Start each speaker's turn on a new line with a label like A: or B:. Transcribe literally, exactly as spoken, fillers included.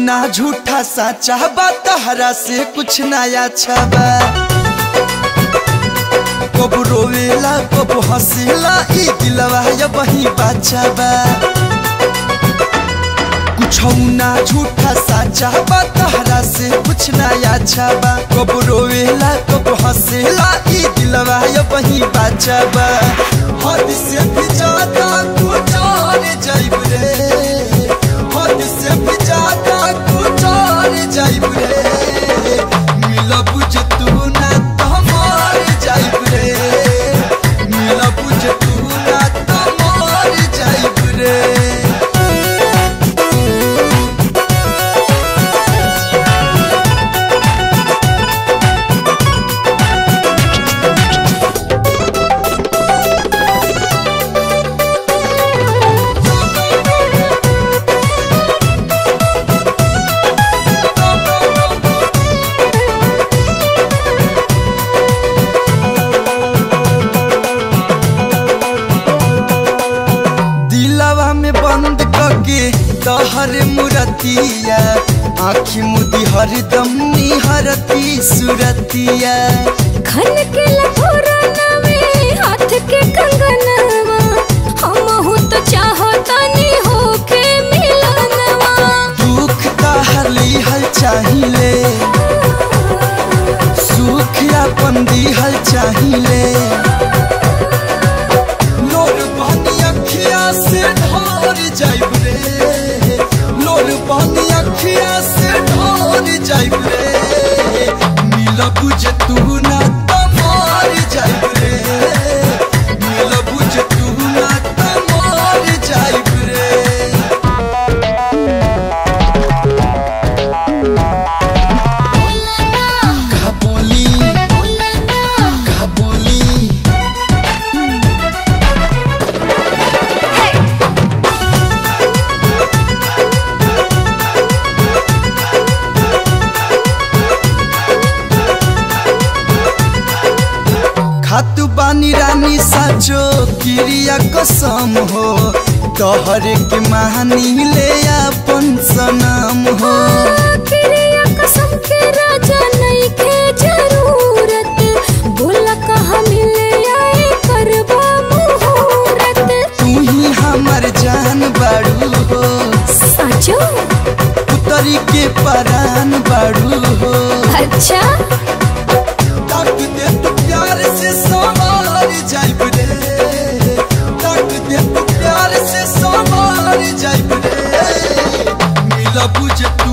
A: ना झूठा साचा बा तहरा से कुछ नया छबा। कब रोवेला कब हंसेला ई दिलवा या वही बाचा बा। कुछ ना झूठा साचा बा तहरा से कुछ नया छबा। कब रोवेला कब हंसेला ई दिलवा या वही बाचा बा। हद से भी ज्यादा कुछ और जाइब रे, हद से भी ज्यादा कुछ और जाइब रे। मिला बुझ तू ना तो मर जाइब रे, मिला बुझ तू ना तो मर जाइब रे। बंद करके तहर मुरतिया आँखी मुदी हरदम निहरती सुरतिया।
B: खन के लठोरना में हाथ के कंगनवा हमहु तो चाहतानी होके मिलनवा।
A: दुख तहर लिहल चाहिए, सुख अपन दिहल चाहिए। जाइब रे लोर पानी अखिया से ढोर जाइब रे। मिला बुझ तू ना तो मर जाइब रे, मिला बुझ तू ना तो मर जाइब रे। का बोली का बोली खातु बानी रानी साचो क्रिया कसम हो। तोहरे के महानी ले अपन सनम हो।
B: क्रिया कसम के राजा नहीं के जरूरत। बोला कहाँ मिले आए करवा मुहूर्त।
A: तू ही हमार जान बाड़ू हो,
B: साचो
A: उतरी के परान बाड़ू हो।
B: अच्छा
A: तक दे तू प्यार से संवार जाइब रे, तक दे तू प्यार से संवार जाइब रे। मिला बुझ